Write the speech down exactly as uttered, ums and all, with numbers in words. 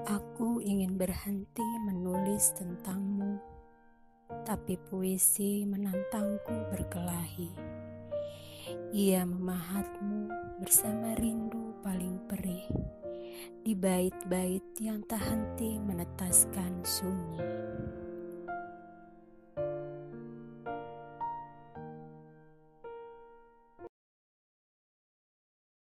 Aku ingin berhenti menulis tentangmu, tapi puisi menantangku berkelahi. Ia memahatmu bersama rindu paling perih, di bait-bait yang tak henti menetaskan sunyi.